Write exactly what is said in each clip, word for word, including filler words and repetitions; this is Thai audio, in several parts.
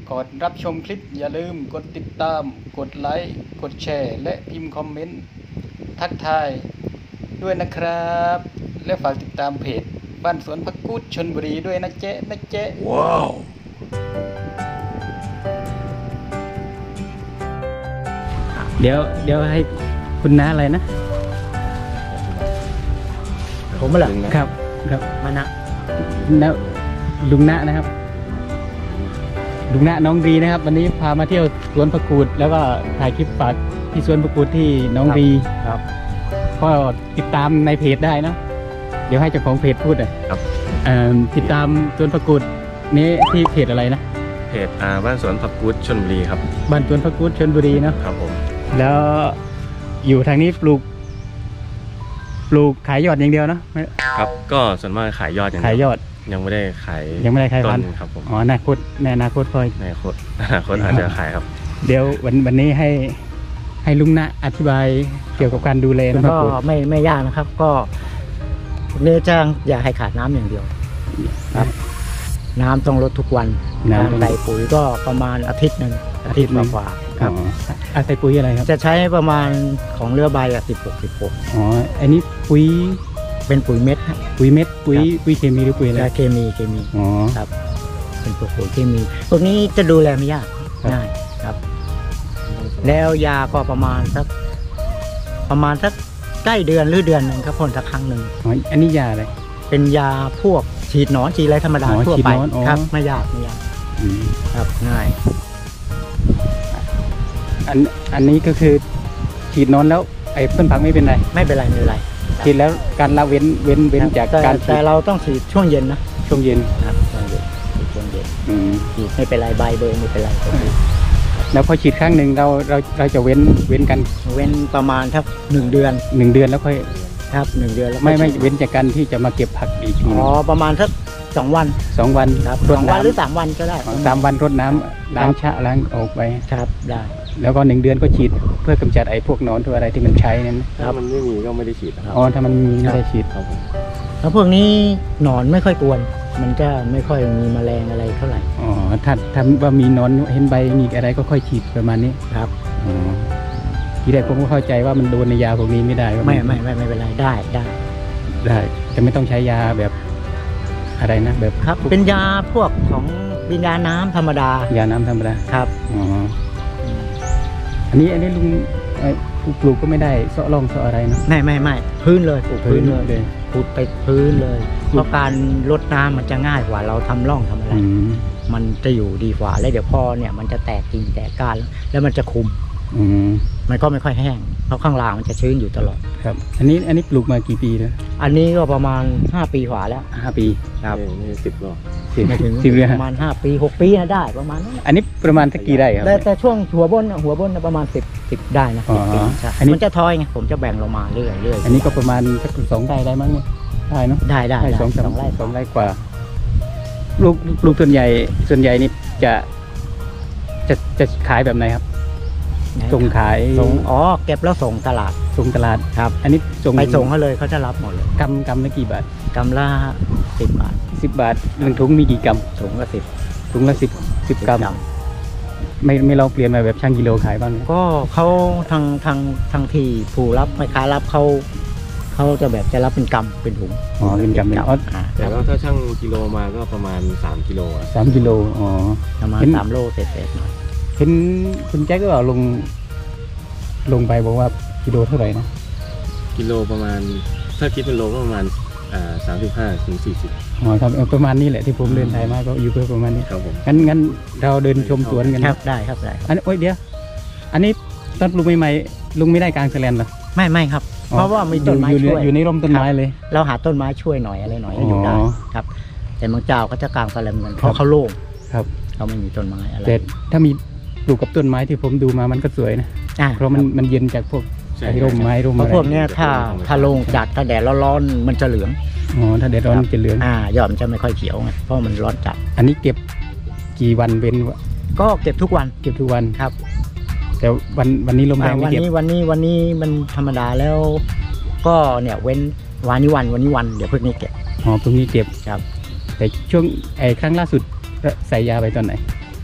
ก่อนรับชมคลิปอย่าลืมกดติดตามกดไลค์กดแชร์และพิมพ์คอมเมนต์ทักทายด้วยนะครับและฝากติดตามเพจบ้านสวนผักกูดชลบุรีด้วยนะเจ๊นะเจ๊ว้าวเดี๋ยวเดี๋ยวให้คุณน้าอะไรนะผมมาเหรอครับครับมานะแล้วลุงณะนะครับลุงณะน้องรีนะครับวันนี้พามาเที่ยวสวนผักกูดแล้วก็ถ่ายคลิปฝากที่สวนผักกูดที่น้องรีครับก็ติดตามในเพจได้นะเดี๋ยวให้เจ้าของเพจพูดอ่ะครับติดตามสวนผักกูดนี้ที่เพจอะไรนะเพจอ่าบ้านสวนผักกูดชลบุรีครับบ้านสวนผักกูดชลบุรีเนาะครับผมแล้วอยู่ทางนี้ปลูกปลูกขายยอดอย่างเดียวเนาะครับก็ส่วนมากขายยอดอย่างขายยอดยังไม่ได้ขายยังไม่ได้ขายพันครับผมอ๋ออนาคตในอนาคตค่อยในอนาคตอนาคตอาจจะขายครับเดี๋ยววันวันนี้ให้ให้ลุงณะอธิบายเกี่ยวกับการดูแลก็ไม่ไม่ยากนะครับก็เนื้อจ้างอย่าให้ขาดน้ำอย่างเดียวครับน้ำต้องลดทุกวันการใส่ปุ๋ยก็ประมาณอาทิตย์หนึ่งอาทิตย์กว่าครับอาใส่ปุ๋ยอะไรครับจะใช้ประมาณของเรือใบอะสิบหกสิบหกอ๋ออันนี้ปุ๋ยเป็นปุ๋ยเม็ดปุ๋ยเม็ดปุ๋ยปุ๋ยเคมีหรือปุ๋ยอะไรเคมีเคมีอ๋อครับเป็นปุ๋ยเคมีพวกนี้จะดูแลไม่ยากง่ายครับแล้วยาก็ประมาณสักประมาณสักใกล้เดือนหรือเดือนหนึ่งครับพ่นสักครั้งหนึ่งอ๋ออันนี้ยาอะไรเป็นยาพวกฉีดหนอนฉีดอะไรธรรมดาทั่วไปครับไม่ยากไม่ยากครับง่ายอันอันนี้ก็คือฉีดนอนแล้วไอ้ต้นผักไม่เป็นไรไม่เป็นไรไม่เป็นไรฉีดแล้วการละเว้นเว้นเว้นจากการแต่เราต้องฉีดช่วงเย็นนะช่วงเย็นครับช่วงเย็นช่วงเย็นฉีดไม่เป็นไรใบเบอร์ไม่เป็นไรแล้วพอฉีดครั้งหนึ่งเราเราเราจะเว้นเว้นกันเว้นประมาณครับหนึ่งเดือนหนึ่งเดือนแล้วค่อยครับหนึ่งเดือนแล้วไม่ไม่เว้นจากการที่จะมาเก็บผักอีกอ๋อประมาณสักสองวันสองวันครับสองวันหรือสามวันก็ได้สามวันรดน้ำล้างชะล้างออกไปครับได้แล้วก็หนึ่งเดือนก็ฉีดเพื่อกำจัดไอ้พวกหนอนตัวอะไรที่มันใช้นั่นถ้ามันไม่มีก็ไม่ได้ฉีดครับอ๋อถ้ามันมีไม่ได้ฉีดครับแล้วพวกนี้หนอนไม่ค่อยกวนมันจะไม่ค่อยมีแมลงอะไรเท่าไหร่อ๋อถ้าถ้าว่ามีหนอนเห็นใบมีอะไรก็ค่อยฉีดประมาณนี้ครับอ๋อทีแรกผมก็เข้าใจว่ามันโดนในยาพวกนี้ไม่ได้ไม่ไม่ไม่ไม่เป็นไรได้ได้ได้แต่ไม่ต้องใช้ยาแบบอะไรนะแบบครับเป็นยาพวกของเป็นยาน้ำธรรมดายาน้ำธรรมดาครับอ๋ออันนี้อันนี้ลุงปลูกก็ไม่ได้เสาะร่องเสาะอะไรเนาะไม่ไม่ไม่พื้นเลยปลูกพื้นเลยปลูกไปพื้นเลยเพราะการรดน้ำมันจะง่ายกว่าเราทำร่องทำอะไรมันจะอยู่ดีกว่าแล้วเดี๋ยวพอเนี่ยมันจะแตกกิ่งแตกก้านแล้วมันจะคุมมันก็ไม่ค่อยแห้งเพราะข้างล่างมันจะชื้นอยู่ตลอดครับอันนี้อันนี้ปลูกมากี่ปีแล้วอันนี้ก็ประมาณห้าปีกว่าแล้วห้าปีครับนี่สิบก็สิบสิบเลยประมาณห้าปีหกปีได้ประมาณนั้นอันนี้ประมาณสักกี่ไร่ครับแต่แต่ช่วงหัวบนหัวบนประมาณสิบสิบได้นะอันนี้มันจะทอยไงผมจะแบ่งลงมาเรื่อยเรื่อยอันนี้ก็ประมาณสักสองไร่ได้มั้งเนี่ยได้เนาะได้ได้สองสองไร่สองไร่กว่าลูกลูกส่วนใหญ่ส่วนใหญ่นี่จะจะจะขายแบบไหนครับส่งขายส่งอ๋อเก็บแล้วส่งตลาดส่งตลาดครับอันนี้ส่งไปส่งเขาเลยเขาจะรับหมดเลยกำกำละกี่บาทกำละสิบบาทสิบบาทหนึ่งถุงมีกี่กำถุงละสิบถุงละสิบสิบกำไม่ไม่ลองเปลี่ยนมาแบบช่างกิโลขายบ้างก็เขาทางทางทางที่ผู้รับแม่ค้ารับเขาเขาจะแบบจะรับเป็นกำเป็นถุงอ๋อเป็นกำเป็นอ๋อแต่ว่าถ้าช่างกิโลมาก็ประมาณสามกิโลสามกิโลอ๋อประมาณสามโลเศษๆหน่อยเห็นคุณแจ็คก็บอกลงลงไปบอกว่ากิโลเท่าไหร่นะกิโลประมาณถ้าคิดเป็นโลก็ประมาณอ่าสามสิบห้าถึงสี่สิบอ๋อครับประมาณนี้แหละที่ผมเดินทางมาก็อยู่เพื่อประมาณนี้ครับผมงั้นงั้นเราเดินชมสวนกันครับได้ครับได้อันนี้โอ้ยเดี๋ยวอันนี้ตอนลุงใหม่ๆลุงไม่ได้กลางแสลนหรอไม่ไม่ครับเพราะว่ามีต้นไม้ช่วยอยู่ในร่มต้นไม้เลยเราหาต้นไม้ช่วยหน่อยอะไรหน่อยอยู่ได้ครับแต่บางเจ้าก็จะกลางแสลนกันเพราะเขาโล่งครับเขาไม่มีต้นไม้อะไรแต่ถ้ามีปลูกกับต้นไม้ที่ผมดูมามันก็สวยนะเพราะมันมันเย็นจากพวกร่มไม้ร่มอะไรพวกนี้ถ้าถ้าลงจัดถ้าแดดร้อนๆมันจะเหลืองอ๋อถ้าแดดร้อนจะเหลืองอ่ายอดมันจะไม่ค่อยเขียวไงเพราะมันร้อนจัดอันนี้เก็บกี่วันเป็นก็เก็บทุกวันเก็บทุกวันครับแต่วันวันนี้ลมแรงไม่เก็บวันนี้วันนี้วันนี้มันธรรมดาแล้วก็เนี่ยเว้นวันนี้วันวันนี้วันเดี๋ยวพวกนี้เก็บอ๋อพวกนี้เก็บครับแต่ช่วงไอ้ครั้งล่าสุดใส่ยาไปตอนไหน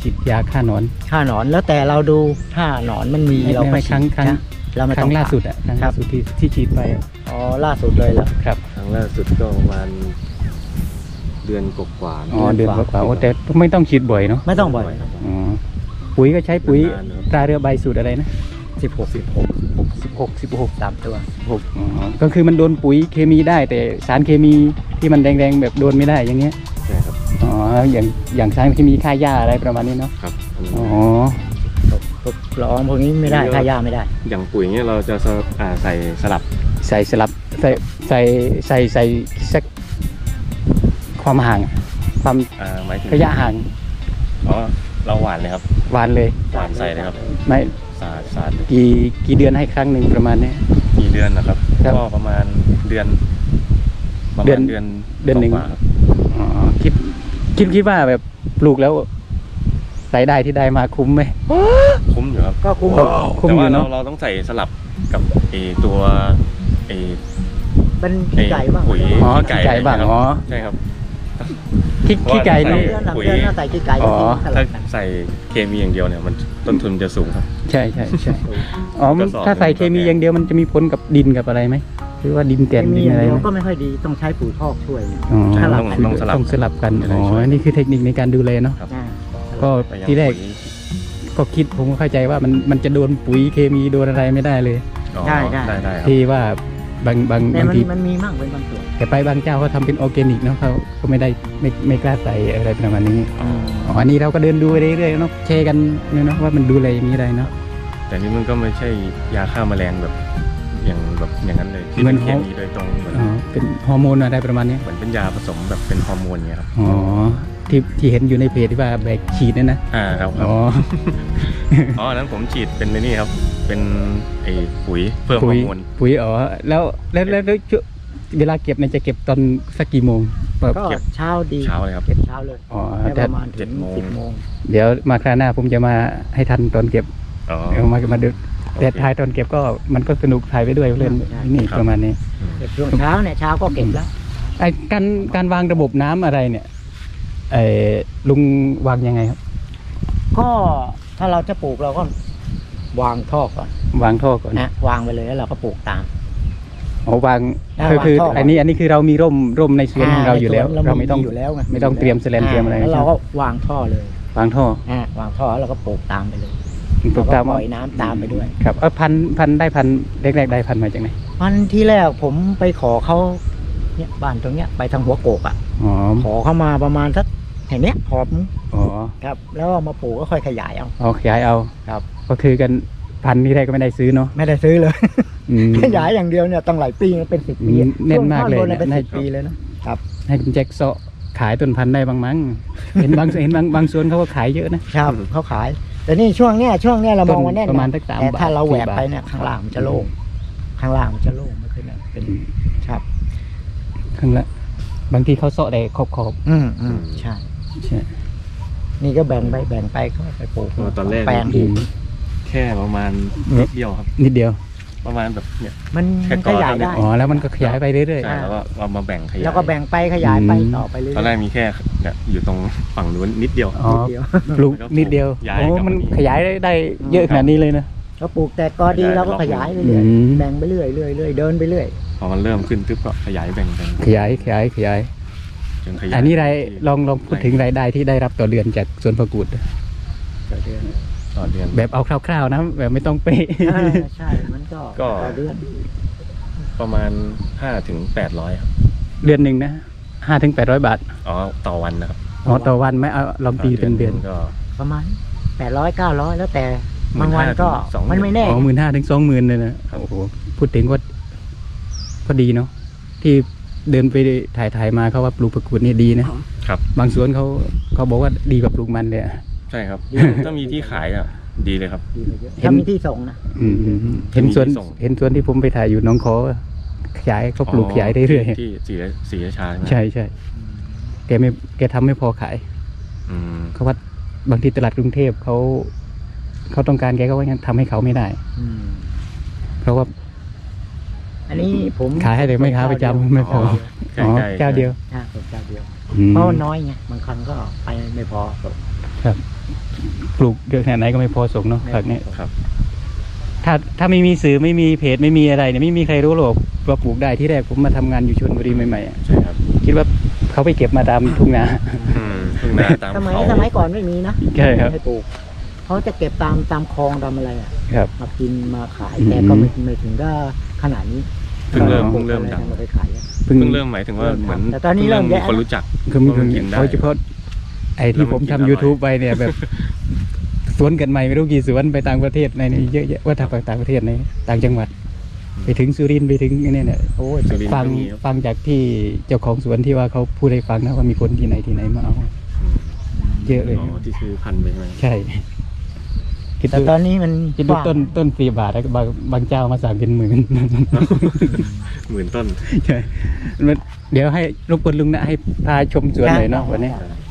ฉีดยาฆ่าหนอนฆ่าหนอนแล้วแต่เราดูถ้าหนอนมันมีไม่เราไม่ก็ครั้งฉีดครั้งนะเราไม่คต้รั้องงล่าผ่สุดอ่ะครั้งครัล่าบสุดที่ที่ฉีดไปอะอ๋อล่าสุดเลยเหรอครับครั้งล่าสุดก็ประมาณเดือนกว่าๆอ๋อเดือนกว่าๆโอ้แต่ไม่ต้องฉีดบ่อยเนาะไม่ต้องบ่อยครับอ๋อปุ๋ยก็ใช้ปุ๋ยนานๆครับตราเรือใบสูตรอะไรนะสิบหกสิบหกสิบหกสิบหกสามตัวหกอ๋อก็คือมันโดนปุ๋ยเคมีได้ แต่สารเคมีที่มันแดงๆแบบโดนไม่ได้อย่างเงี้ยใช่ครับอ๋ออย่างอย่างสารเคมีฆ่าหญ้าอะไรประมาณนี้เนาะครับอันนี้อ๋อพวกละอองพวกนี้ไม่ได้ฆ่าหญ้าไม่ได้อย่างปุ๋ยเนี่ยเราจะสลับอ่าใส่สลับใส่สลับใส่ใส่ใส่ใส่สักความห่างความอ่าหมายถึงระยะห่างอ๋อเราหวานเลยครับหวานเลยหวานใส่เลยครับไม่สาดสาดกี่กี่เดือนให้ครั้งหนึ่งประมาณนี้กี่เดือนนะครับครับก็ประมาณเดือนประเดืมาอนณเดือนเดือนหนึ่งกว่าๆครับอ๋อคิดคิดคิดว่าแบบปลูกแล้วรายได้ที่ได้มาคุ้มไหมคุ้มอยู่ครับก็คุ้มคุ้มแต่อยู่ว่าเราเนาะเราต้องใส่สลับกับไอตัวไอเป็นไอขี้ไก่บ้างปุ๋ยอ๋อขี้ไก่บ้างอ๋อใช่ครับขี้ขี้ไก่สองนี่เดือนสามปุ๋ยเดือนน่าใส่ขี้ไก่อ๋อสถ้าลับกันใส่เคมีอย่างเดียวเนี่ยมันต้นทุนจะสูงครับใช่ใช่ใช่อ๋อมันกระสอบถ้าใส่เคมีหนึ่งอย่างเดียวมันจะมีผลกับดินกับอะไรไหมหรือว่าดินแก่นมีดินอย่างอะไรเดียวไหมก็ไม่ค่อยดีต้องใช้ปุ๋ยคอกช่วยอ๋อใช่สลับต้องกันต้องสลับต้องสลับกันจะได้อ๋อช่วยนี่คือเทคนิคในการดูแลเนาะครับอ่าก็ไปยังที่แรกปุ๋ยก็คิดผมก็เข้าใจว่ามันมันจะโดนปุ๋ยเคมีโดนอะไรไม่ได้เลยอ๋อได้ได้ได้ได้ครับที่ว่าบางบางแต่บางมันทีมันมีมั่งเป็นบางส่วนแต่ไปบางเจ้าเขาทำเป็นออร์แกนิกเนาะเขาก็ไม่ได้ไม่ไม่กล้าใส่อะไรประมาณนี้อ๋ออันนี้เราก็เดินดูไปเรื่อยๆเนาะแชร์กันเนาะว่ามันดูอะไรอย่างนี้ได้เนาะแต่นี่มันก็ไม่ใช่ยาฆ่าแมลงแบบอย่างแบบอย่างนั้นเลยที่เหมืเป็อนนเคมีโดยตรงเหมือนอ๋อเป็นฮอร์โมนอะไรประมาณนี้เหมือนเป็นยาผสมแบบเป็นฮอร์โมนเงี้ยครับอ๋อที่ที่เห็นอยู่ในเพจที่ว่าแบกฉีดนั่นนะอ่าครับครับอ๋ออ๋ออันนั้นผมฉีดเป็นในนี่ครับ เป็นไอ้ปุ๋ยเพิ่มฮปุ๋อย ร์โมนปุ๋ยอ๋อแล้วแล้วแล้วแล้วช่วงเวลาเก็บเนี่ยจะเก็บตอนสักกี่โมงแบบก็เช้าดีเช้าเลยครับเก็บเช้าเลยอ๋อได้แต่ประมาณเจ็ถึดงโมงสิบโมงเดี๋ยวมาคราวหน้าผมจะมาให้ทันตอนเก็บอ๋อเดี๋ยวมามาดูแต่ถ่ายตอนเก็บก็มันก็สนุกถ่ายไปด้วยเล่นนี่ครับประมาณนี้เก็บช่วงเช้าเนี่ยเช้าก็เก็บแล้วไอ้การการวางระบบน้ำอะไรเนี่ยไอ้ลุงวางยังไงครับก็ถ้าเราจะปลูกเราก็วางท่อก่อนวางท่อก่อนนะวางไปเลยแล้วเราก็ปลูกตามอ๋อวางอ่าคือคือวางท่ออัอันนี้อันนี้คือเรามีร่มร่มในสวนของเราอยู่แล้วในสวนเราไม่ต้องอยู่แล้วไงไม่ต้องเตรียมแสลนเตรียมอะไรแล้วเราก็วางท่อเลยวางท่ออ่าวางท่อแล้วเราก็ปลูกตามไปเลยปลูกตามแล้วปล่อยน้ำตามไปด้วยครับเออพันพันได้พันแรกๆได้พันมาจากไหนวันที่แรกผมไปขอเขาเนี่ยบ้านตรงเนี้ยไปทางหัวโกกอ่ะอ๋อขอเข้ามาประมาณสักแห่งเนี้ยหอบนึงอ๋อครับ แล้วเอามาปลูกก็ค่อยขยายเอาเอาขยายเอาครับก็คือกันพันนี่แรกก็ไม่ได้ซื้อเนาะไม่ได้ซื้อเลยอืมขยายอย่างเดียวเนี่ยตั้งหลายปีนะเป็นสิบปีอืมแน่นมากเลยช่วงท่อนบนเนี่ยเป็นน่าสิบปีเลยนะครับให้คุณแจ็คเซาะขายต้นพันธุ์ได้บ้างมั้ง เห็นบางเห็นบางบางส่วนเขาก็ขายเยอะนะครับเขาขาย แต่นี่ช่วงเนี้ยช่วงเนี้ยเรามองว่าแน่นประมาณนะสักสามแต่ถ้าบาทเราแหวกสี่บาทไปเนี่ยข้างล่างมันจะโล่งข้างล่างมันจะโล่งไม่ขึ้นนะเป็นครับข้างละบางทีเขาเซาะแต่ขอบขอบอืมอืมใช่ๆใช่นี่ก็แบ่งไปแบ่งไปก็ไปปลูกเออตอนแรกแปลงอือีกมแค่ประมาณนิดเดียวครับนิดเดียวประมาณแบบเนี่ยมันแค่มันก่ขอนยายได้อ๋อแล้วมันก็ขยายไปเรื่อยใช่แล้วก็เอามาแบ่งขยายแล้วก็แบ่งไปขยายไปอืมต่อไปเรื่อยตอนแรกมีแค่เนี่ยอยู่ตรงฝั่งนู้นนิดเดียวๆอ๋อเดียวปลูกนิดเดียวย้ายโอ้กลับมันมานี่ขยายได้ได้เยอะขนาดนี้เลยนะเราปลูกแต่กอดีเราก็ขยายไปเรื่อยอืมแบ่งไปเรื่อยเรื่อยเรื่อยเดินไปเรื่อยพอมันเริ่มขึ้นทึบก็ขยายแบ่งแบ่งขยายขยายขยายจนขยายอันนี้รายลองลองพูดถึงรายได้ที่ได้รับต่อเดือนจากสวนผักกูดต่อเดือนต่อเดือนแบบเอาคร่าวๆนะแบบไม่ต้องเป๊ะอ่าใช่มันก็ก็ต่อเดือนประมาณห้าถึงแปดร้อยครับเดือนหนึ่งนะห้าถึงแปดร้อยบาทอ๋อต่อวันนะครับอ๋อต่อวันไหมเอาลองตีเป็นเดือนก็ประมาณแปดร้อยเก้าร้อยแล้วแต่บางวันก็สองหมื่นมันไม่แน่อ๋อหมื่นห้าถึงสองหมื่นเลยนะโอ้โหพูดถึงก็ก็ดีเนาะที่เดินไปถ่ายถ่ายๆมาเขาว่าปลูกผักกูดนี่ดีนะครับ บางสวนเขาเขาบอกว่าดีกว่าปลูกมันเลยอะใช่ครับ ถ้ามีที่ขายอ่ะดีเลยครับดีเลยเยอะเห็นถ้ามีที่ส่งนะอืมเห็นสวนมีส่งเห็นสวนที่ผมไปถ่ายอยู่หน้องคอขยายเขาปลูกขยายเรื่อยที่ศรีศรีราชาๆใช่ใช่แกไม่แกทำไม่พอขายอืมเขาว่าบางทีตลาดกรุงเทพเขาเขาต้องการแกก็ว่างั้นทำให้เขาไม่ได้อืมเพราะว่าอันนี้ผมขายให้แต่ไม่ค้าประจำไม่พอใกล้อ๋อๆเจ้าเดียวอ่าส่งเจ้าเดียวอืมเพราะว่าน้อยไงบางครั้งก็ไปไม่พอส่งครับปลูกเยอะขนาดไหนก็ไม่พอส่งเนาะผักเนี่ยครับถ้าถ้าไม่มีสื่อไม่มีเพจไม่มีอะไรเนี่ยไม่มีใครรู้หรอกว่าปลูกได้ที่แรกผมมาทำงานอยู่ชลบุรีใหม่ๆอะใช่ครับคิดว่าเขาไปเก็บมาตามทุ่งนาอืมทุ่งนาตามสมัยเขาสมัยก่อนไม่มีนะใช่ครับให้ปลูกเขาจะเก็บตามตามคลองตามอะไรอ่ะครับมากินมาขายอืมแต่ก็ไม่ไม่ถึงก็ขนาดนี้เพิ่งเริ่มปลูเพิ่กงเริ่มอะไรดังมาไปขายอะเพิ่งเพิ่งเริ่มหมายถึงว่าเหมือนแต่ตอนนี้เริ่มมีแยะคนรู้จักคือมีว่ามันกินได้โดยเฉพาะไอ้ที่ผมทำ YouTube ไปเนี่ยแบบ สวนกันใหม่ไม่รู้กี่สวนไปต่างประเทศในนี้เยอะแยะว่าถ้าไปต่างประเทศในต่างจังหวัด ไปถึงสุรินทร์ไปถึงเนี่ยเนี่ยโอ้ยสุรินทร์ฟังก็มีครับฟังจากที่เจ้าของสวนที่ว่าเขาพูดให้ฟังนะว่ามีคนที่ไหนที่ไหนมาเอาอืมเยอะเลยอ๋อที่ซื้อพันธุ์ไปไหมใช่คิดแต่ดูตอนนี้มันคิดดูกว้างต้นต้นสี่บาทแล้วบางบางเจ้ามาสั่งเป็นหมื่นหมื่นต้นใช่มันเดี๋ยวให้รบกวนลุงนะให้พาชมสวนหน่อยเนาะวันนี้ได้